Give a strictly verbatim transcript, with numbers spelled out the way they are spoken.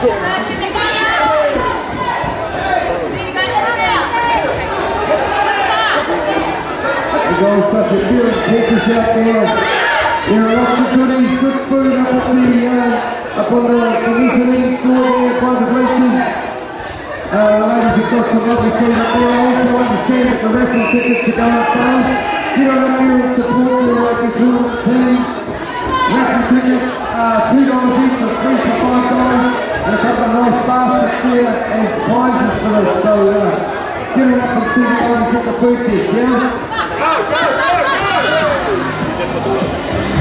Guys, such a few keepers out there. There are lots of goodies, good food up on the uh, up on the, the visiting floor there by the bleachers. Uh, ladies have got some lovely food up there. I also understand that the raffle tickets are going fast. Get on up here and support the rugby tournament teams. Raffle tickets are two dollars each or three for five dollars, and a couple of nice baskets there as prizes for us. So uh, get on up and see the guys at the food dish, yeah? Go, go, go, go!